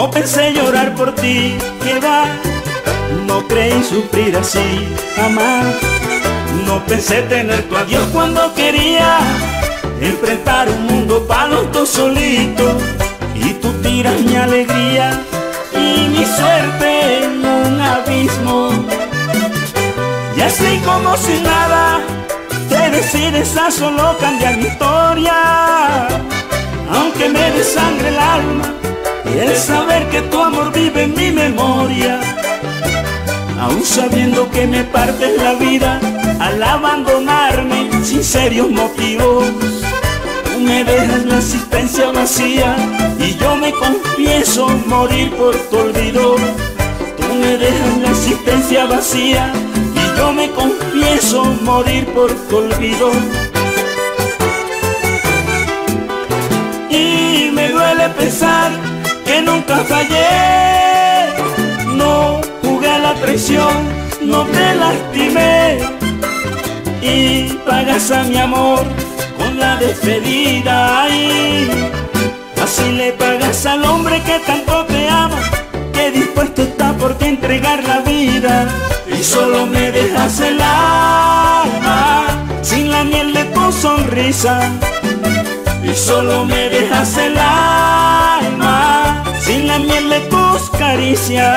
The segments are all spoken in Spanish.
No pensé llorar por ti, que va. No creí sufrir así, jamás. No pensé tener tu adiós cuando quería enfrentar un mundo para los dos solitos. Y tú tiras mi alegría y mi suerte en un abismo. Y así como sin nada te decides a solo cambiar mi historia. Aunque me desangre el alma el saber que tu amor vive en mi memoria. Aún sabiendo que me partes la vida al abandonarme sin serios motivos. Tú me dejas la existencia vacía y yo me confieso morir por tu olvido. Tú me dejas la existencia vacía y yo me confieso morir por tu olvido. Y me duele pensar que nunca fallé. No jugué a la traición, no te lastimé. Y pagas a mi amor con la despedida. Ay, así le pagas al hombre que tanto te ama, que dispuesto está por ti entregar la vida. Y solo me dejas el alma sin la miel de tu sonrisa. Y solo me dejas el alma sin la miel de tus caricias.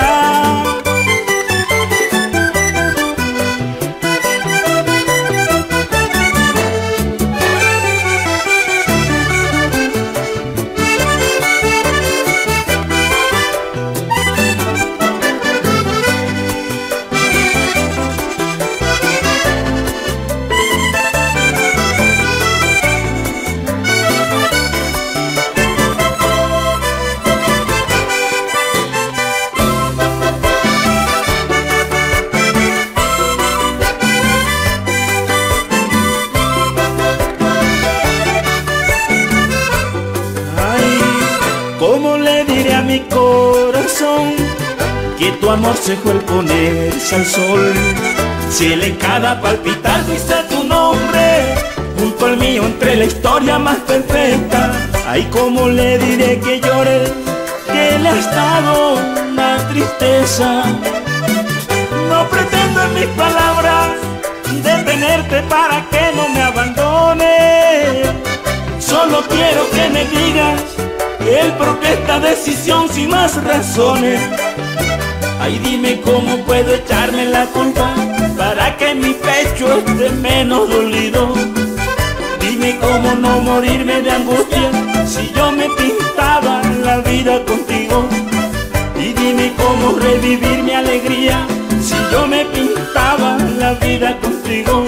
¿Cómo le diré a mi corazón que tu amor se fue al ponerse al sol? Si él en cada palpitar dice tu nombre junto al mío entre la historia más perfecta. Ay, ¿cómo le diré que llore, que le ha estado una tristeza? No pretendo en mis palabras detenerte para que no me abandones. Solo quiero que me digas el por qué esta decisión sin más razones. Ay, dime cómo puedo echarme la culpa para que mi pecho esté menos dolido. Dime cómo no morirme de angustia si yo me pintaba la vida contigo. Y dime cómo revivir mi alegría si yo me pintaba la vida contigo.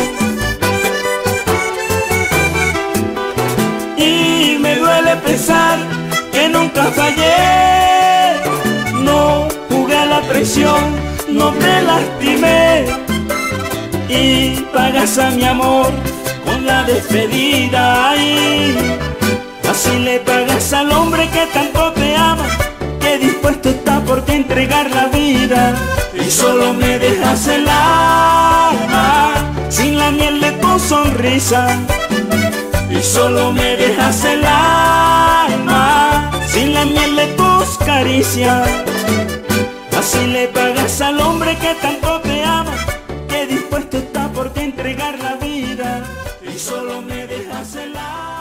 Y me duele pensar que nunca fallé. No jugué a la traición, no te lastimé. Y pagas a mi amor con la despedida. Ay, así le pagas al hombre que tanto te ama, que dispuesto está por ti entregar la vida. Y solo me dejas el alma sin la miel de tu sonrisa. Y solo me dejas el alma sin la miel de tus caricias. Así le pagas al hombre que tanto te ama, que dispuesto está por ti entregar la vida. Y solo me dejas el alma.